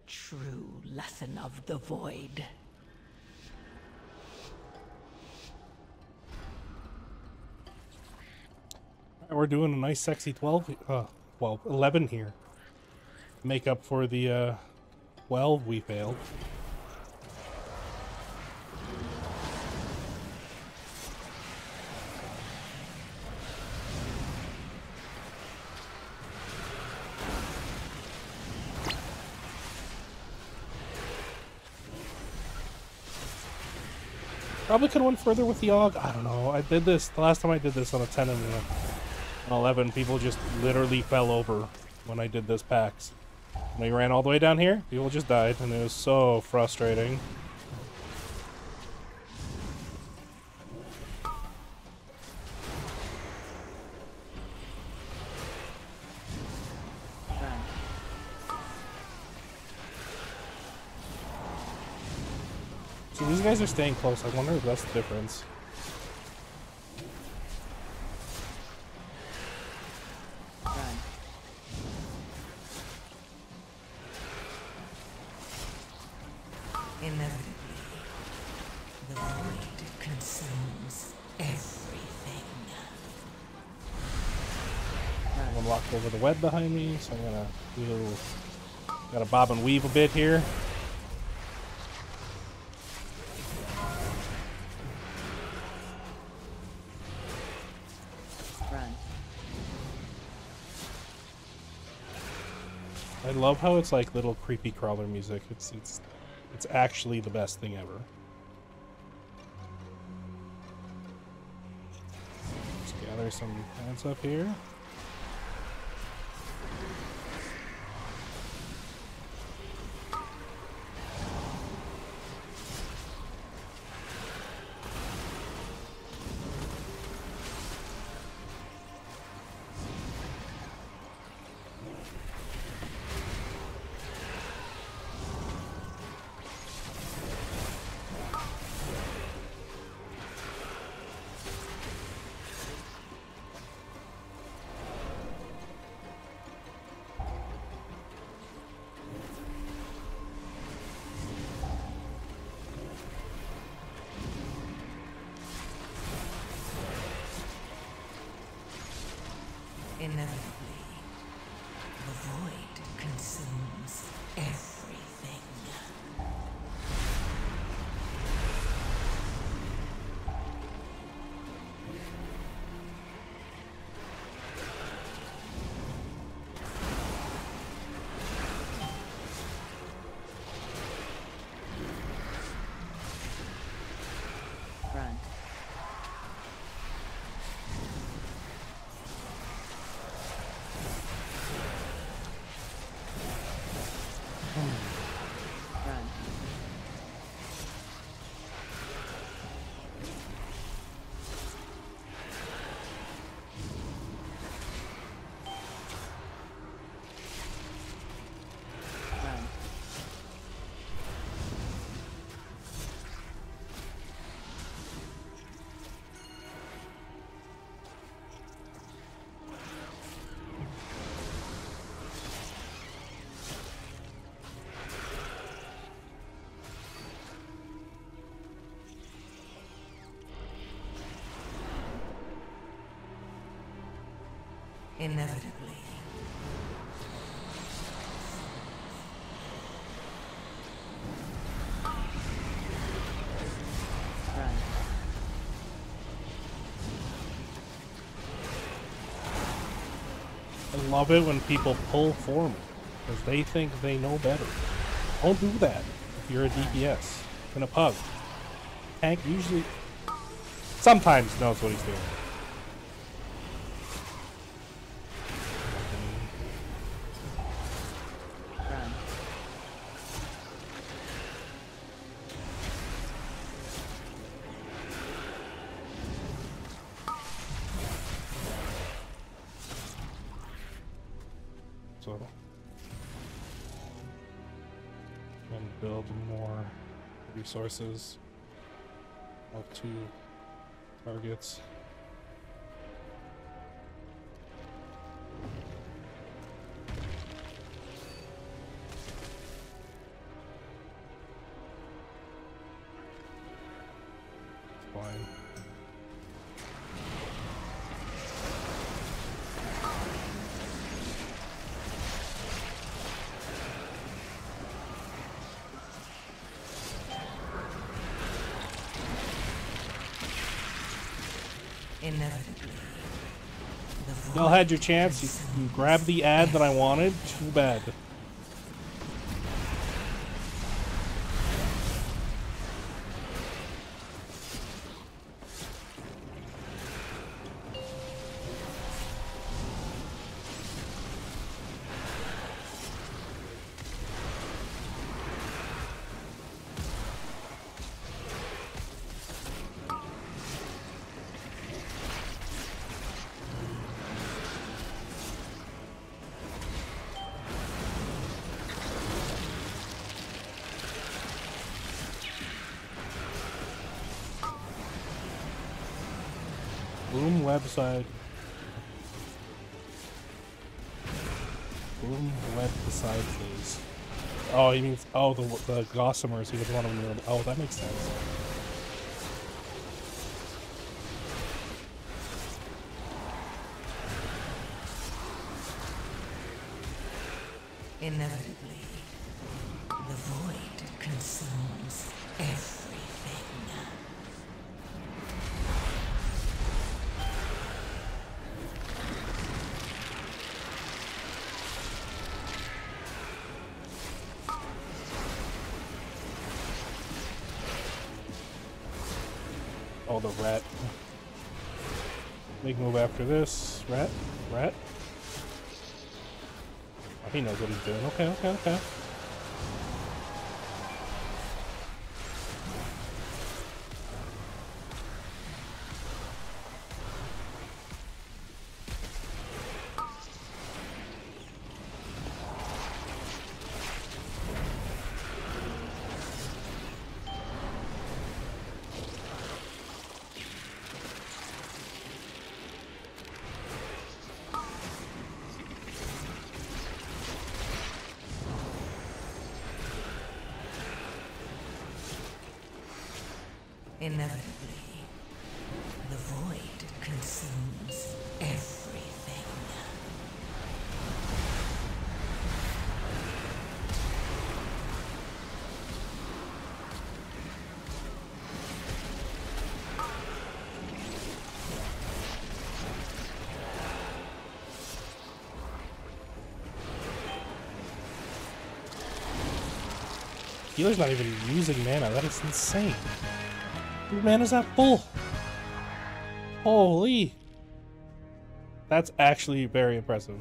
true lesson of the void. We're doing a nice sexy 12, well, 11 here. Make up for the 12 we failed. Probably could have went further with the AUG. I don't know. I did this the last time I did this on a 10 and an 11. People just literally fell over when I did this PAX. When I ran all the way down here, people just died, and it was so frustrating. So these guys are staying close. I wonder if that's the difference. Inevitably, the void consumes everything. I'm gonna walk over the web behind me, so I'm gonna do a little, gotta bob and weave a bit here. Run. I love how it's like little creepy crawler music. It's actually the best thing ever. Let's gather some plants up here. Inevitably, the void consumes everything. Run. Run. Run. Inevitably. Run. I love it when people pull for me because they think they know better. Don't do that if you're a DPS in a pub. Tank usually, sometimes knows what he's doing. Run. So, and build more resources of 2 targets. fine. Inevitably, the Y'all void had your chance. You grabbed the ad that I wanted. Too bad. Boom website. Boom web beside please. Oh, he means the Gossomers. He doesn't want them to. Oh, that makes sense. inevitably, the void consumes everything. Oh, the rat. Make move after this. Rat? Rat? Oh, he knows what he's doing. Okay, okay, okay. Inevitably, the void consumes everything. Healer's not even using mana. That is insane. Whose mana's that full? Holy. That's actually very impressive.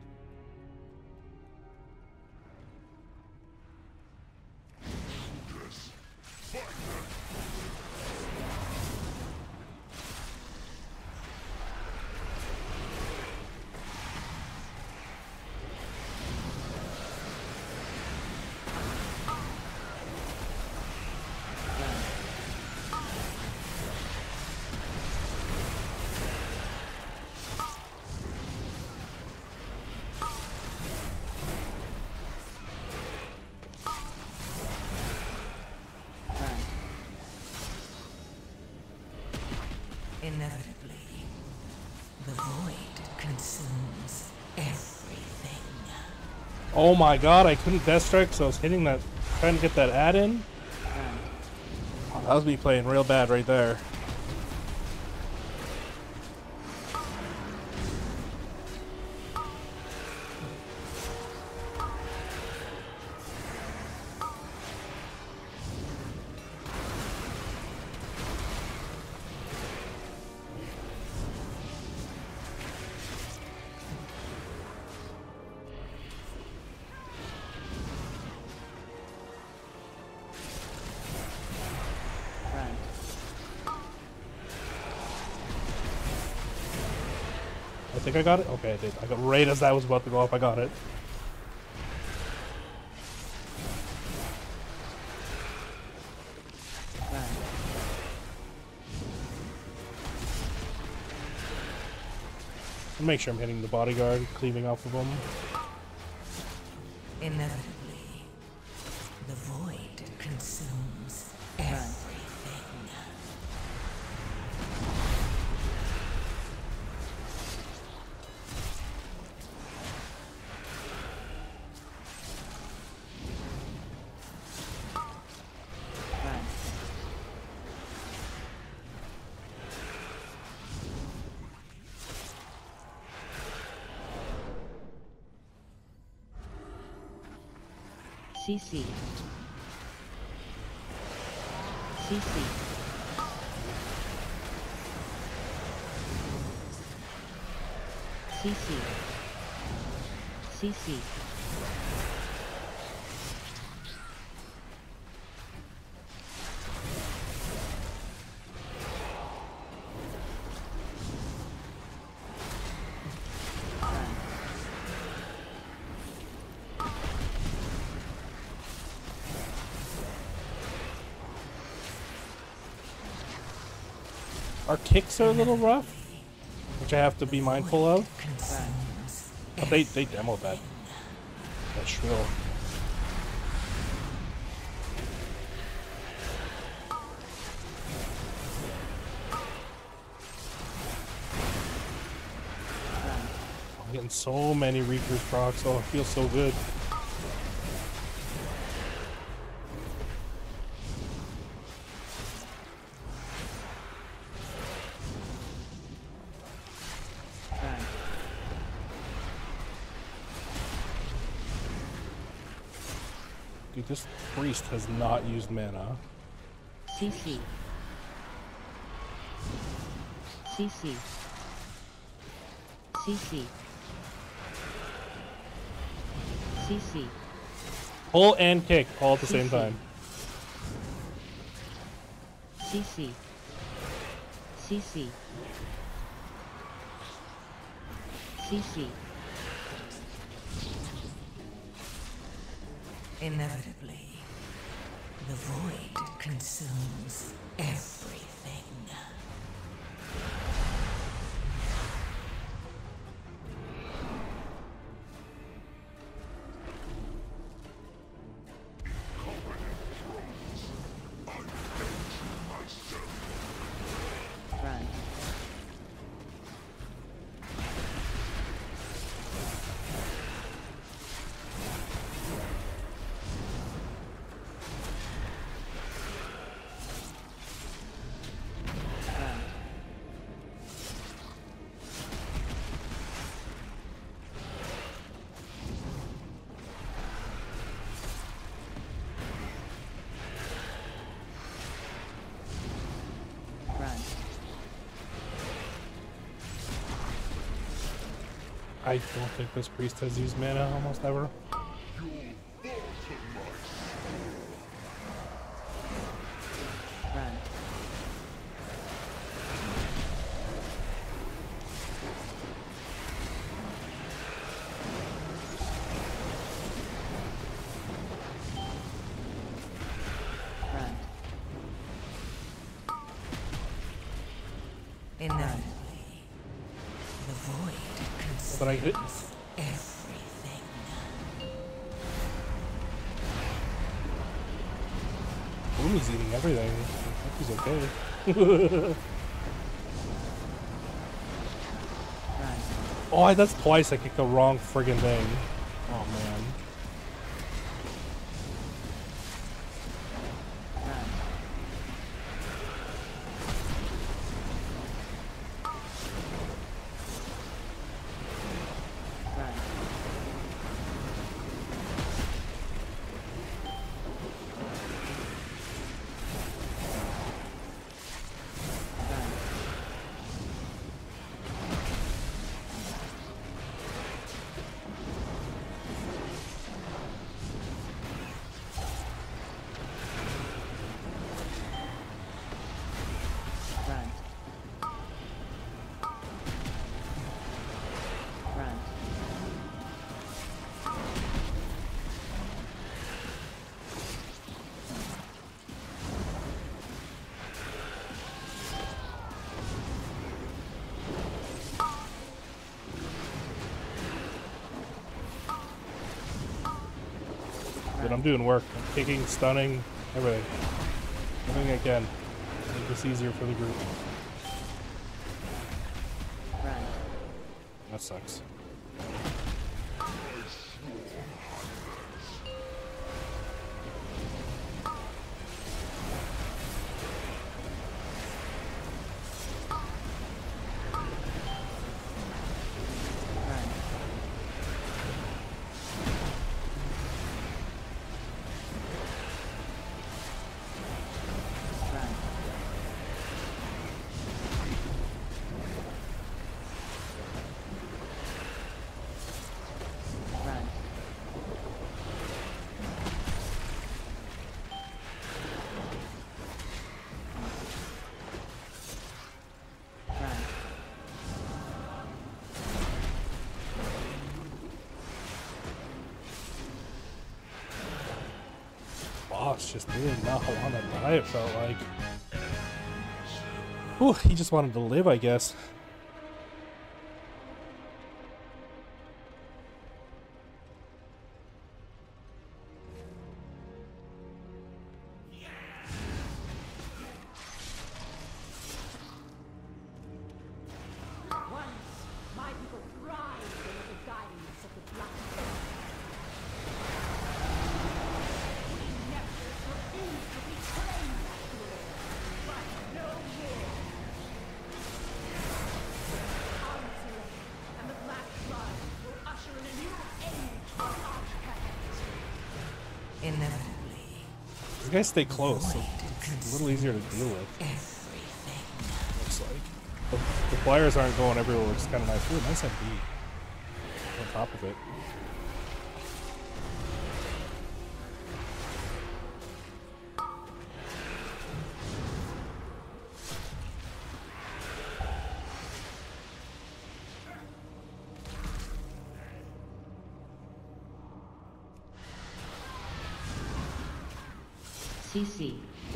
Inevitably, the void consumes everything. Oh my god, I couldn't death strike because I was hitting that, trying to get that ad in. Oh, that was me playing real bad right there. Run. I think I got it? Okay, I did. I got right as that was about to go off, I got it. Run. I'll make sure I'm hitting the bodyguard, cleaving off of him. Inevitably, the void consumes everything. CC. CC. CC. CC. Our kicks are a little rough, which I have to be mindful of. Consumes But they demoed that shrill. I'm getting so many Reapers procs, oh, it feels so good. Run. Dude, this priest has not used mana. CC. CC. CC. CC. Pull and kick all at the same CC. time. CC. CC. CC. inevitably. The void consumes everything. Run. Run. Run. I don't think this priest has used mana almost ever. Run. Run. Inevitably. The void But I hit. consumes everything. Boomy's eating everything. I think he's okay. Run. Oh, that's twice I kicked the wrong friggin' thing. Oh man. Run. Run. Run. Run. Run. Dude, I'm doing work. I'm kicking, stunning, everything. Everything I can. Make this easier for the group. Run. That sucks. Run. boss just did not want to die, it felt like. Whew, he just wanted to live, I guess. My people thrive under the guidance of the Black We never refuse to reclaim that glory, but no more. Counseling and the Black Blood will usher in a new age of Architect. Inevitably, You guys stay close, so void it's a little easier to deal with. everything. Looks like the flyers aren't going everywhere, which is kind of nice. Ooh, nice MD on top of it. CC.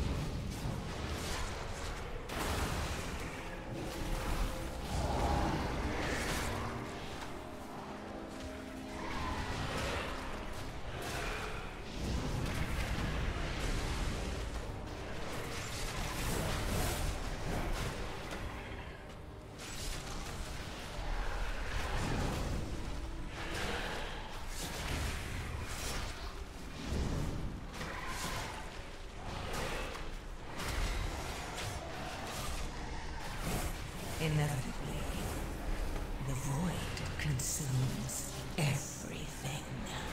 Inevitably, the void consumes everything.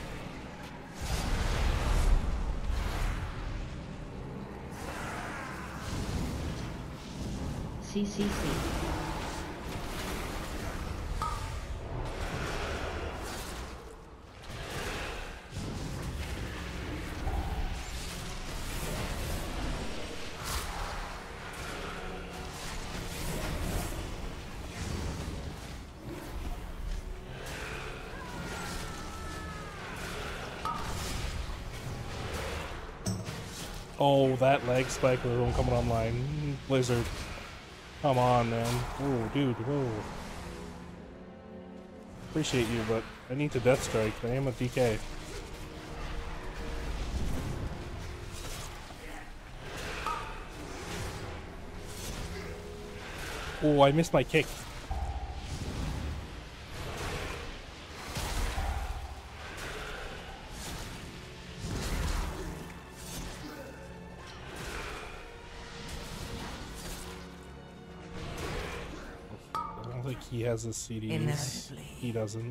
CCC. Oh, that leg spike with everyone coming online. Blizzard. Come on, man. Whoa, dude, whoa. Appreciate you, but I need to death strike. I am a DK. Oh, I missed my kick. I don't think he has his CDs. Inevitably. He doesn't.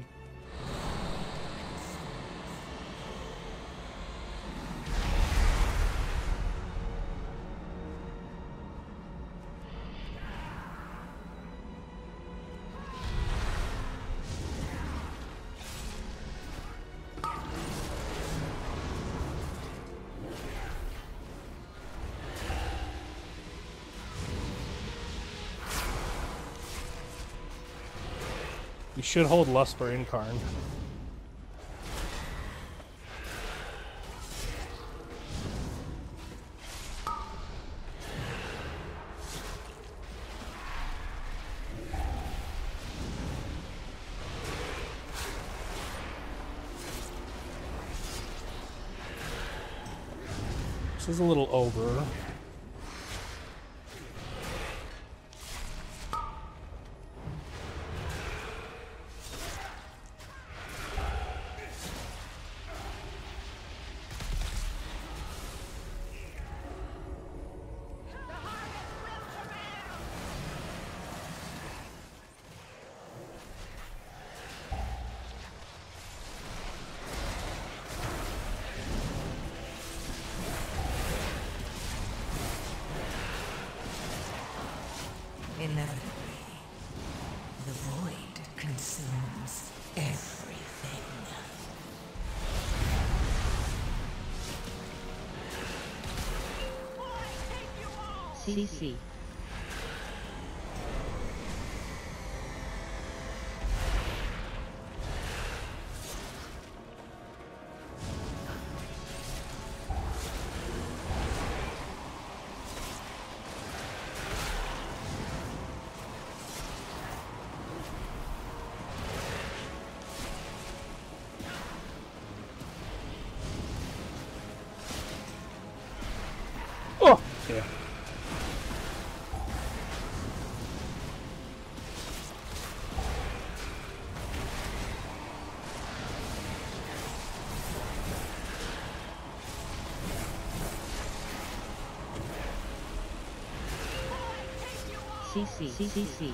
We should hold Lust for Incarn. This is a little over. Inevitably, the void consumes everything. CC. Yeah. CC. CC.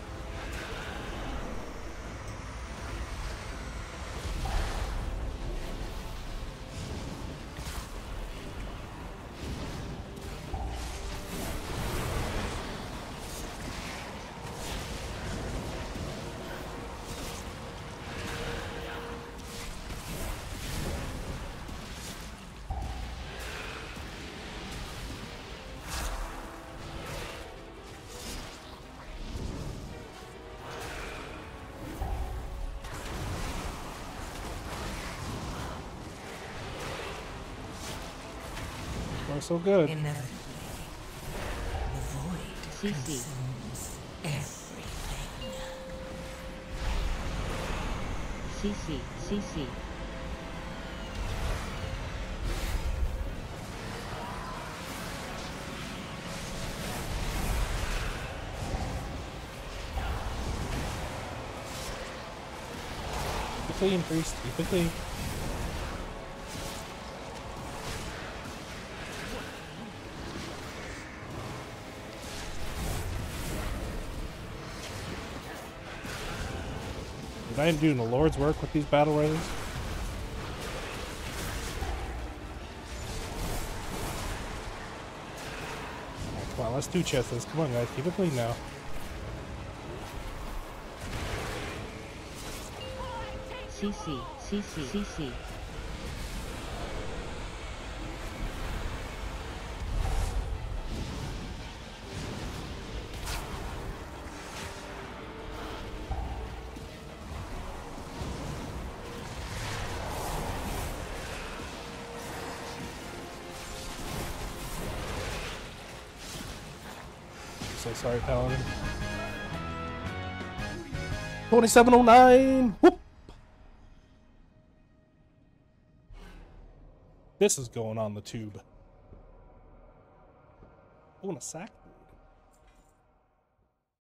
Far so good. Inevitably, the void CC. consumes everything. CC. CC. Keep it clean, priest. Keep it clean. Dude, I am doing the Lord's work with these battle riders. Come on, let's do chests. Come on, guys. Keep it clean now. CC. CC. CC. So sorry, Paladin. 2709! Whoop! This is going on the tube. Oh, and a sack?